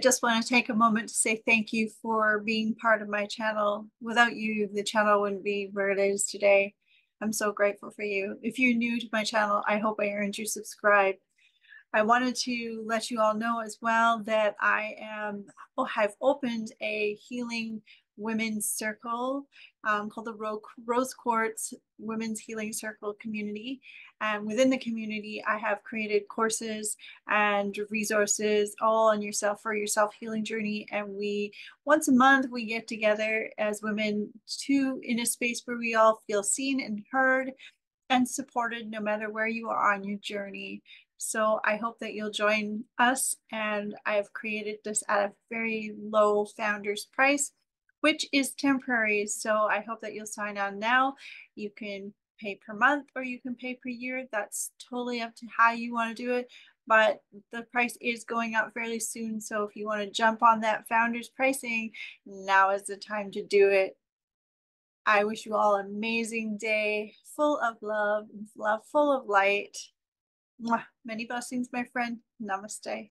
just want to take a moment to say thank you for being part of my channel. Without you, the channel wouldn't be where it is today. I'm so grateful for you. If you're new to my channel, I hope I earned you subscribe. I wanted to let you all know as well that have opened a healing women's circle called the Rose Quartz Women's Healing Circle community. And within the community, I have created courses and resources all on yourself for your self-healing journey. And once a month, we get together as women in a space where we all feel seen and heard and supported no matter where you are on your journey. So I hope that you'll join us. And I have created this at a very low founder's price, which is temporary. So I hope that you'll sign on now. You can pay per month or you can pay per year. That's totally up to how you want to do it. But the price is going up fairly soon. So if you want to jump on that founder's pricing, now is the time to do it. I wish you all an amazing day, full of love, full of light. Mwah. Many blessings, my friend. Namaste.